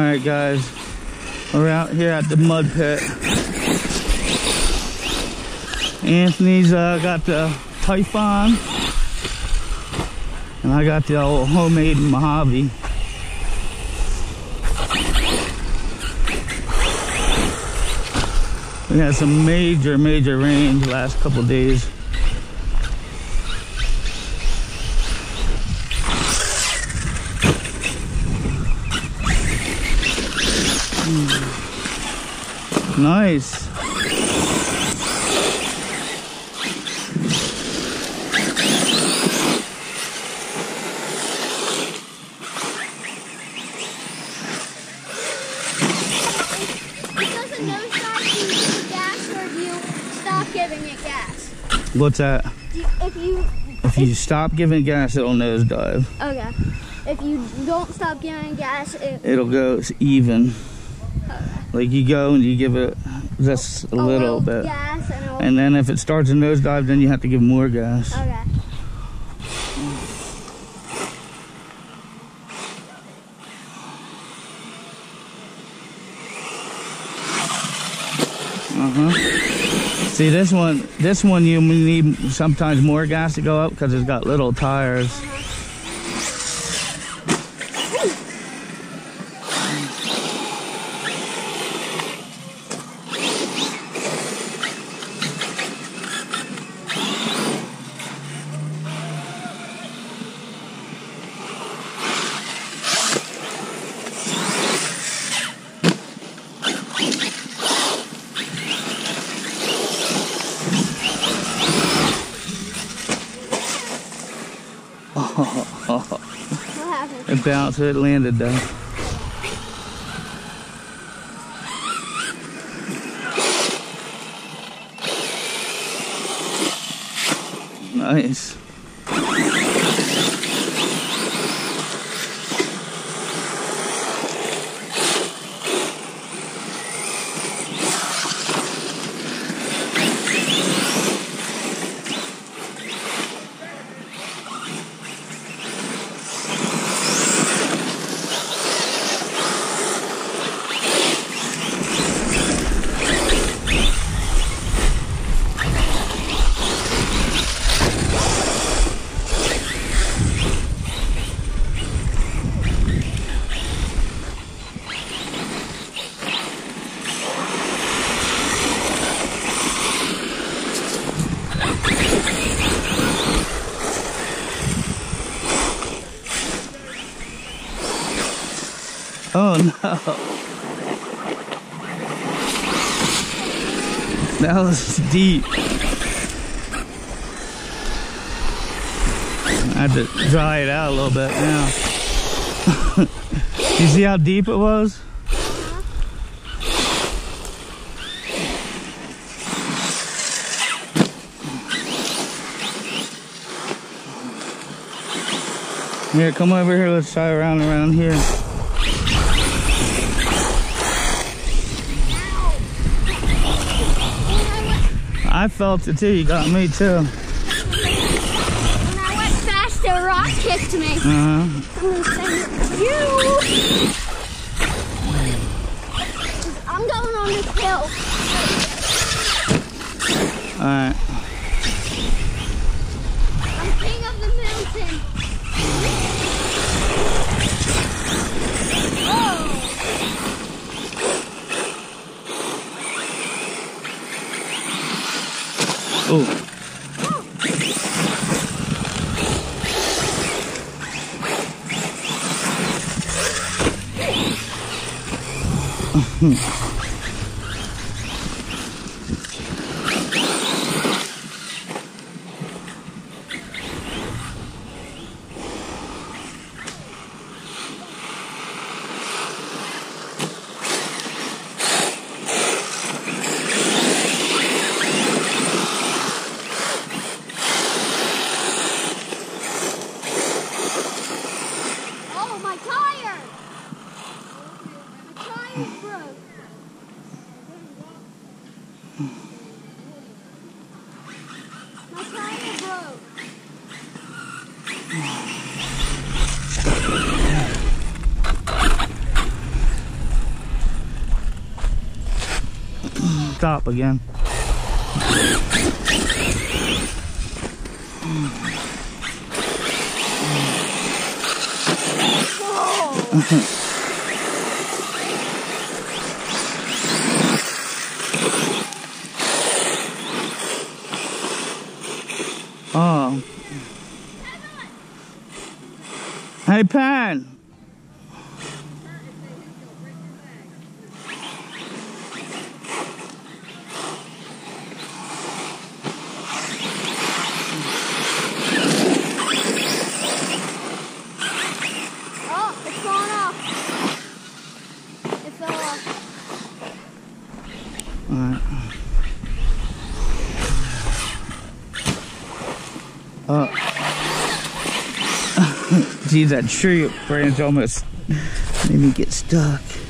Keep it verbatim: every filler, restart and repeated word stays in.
Alright guys, we're out here at the mud pit. Anthony's uh, got the Typhon, and I got the old Home Made Mojave. We had some major, major rain the last couple days. Nice. Giving it gas. What's that? Do, if you if you stop giving gas, it'll nosedive. Okay. If you don't stop giving gas, it, it'll go even. Okay. Like you go and you give it just a, a little, little bit, gas and, it'll... and then if it starts to nosedive, then you have to give more gas. Okay. Uh huh. See this one, this one you need sometimes more gas to go up because it's got little tires. Uh-huh. It bounced, it landed though. Nice. Oh no. That was deep. I had to dry it out a little bit now. You see how deep it was? Here, come over here, let's try around around here. I felt it too, you got me too. When I went fast, a rock kicked me. Uh-huh. I'm gonna send it to you. I'm going on this hill. Alright. I'm king of the mountain. Oh! Oh. Oh, my tire! My tire's broke. stop again. Oh. Hey, Pan. Oh, it's falling off. It fell off. All right. Oh. Geez, that tree branch almost made me get stuck.